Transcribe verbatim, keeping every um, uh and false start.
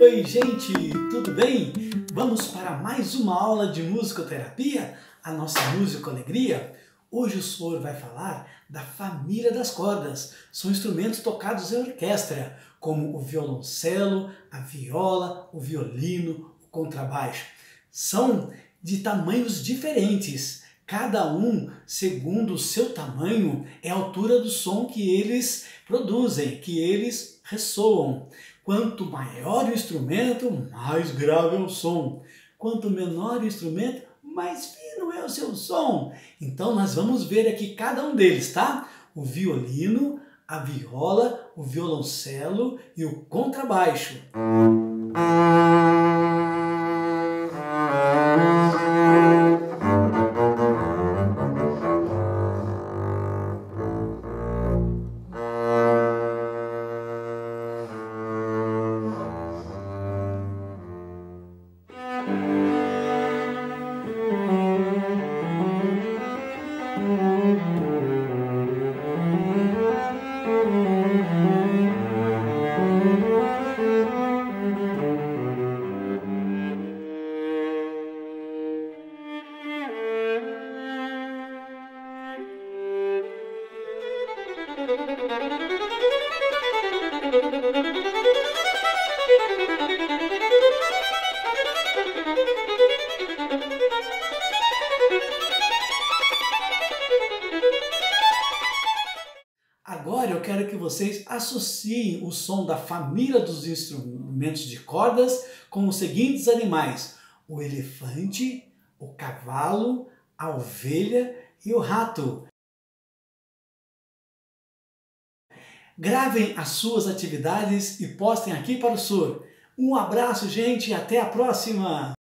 Oi, gente, tudo bem? Vamos para mais uma aula de musicoterapia, a nossa música alegria. Hoje o senhor vai falar da família das cordas. São instrumentos tocados em orquestra, como o violoncelo, a viola, o violino, o contrabaixo. São de tamanhos diferentes. Cada um, segundo o seu tamanho, é a altura do som que eles produzem, que eles ressoam. Quanto maior o instrumento, mais grave é o som. Quanto menor o instrumento, mais fino é o seu som. Então nós vamos ver aqui cada um deles, tá? O violino, a viola, o violoncelo e o contrabaixo. Agora eu quero que vocês associem o som da família dos instrumentos de cordas com os seguintes animais: o elefante, o cavalo, a ovelha e o rato. Gravem as suas atividades e postem aqui para o senhor. Um abraço, gente, e até a próxima!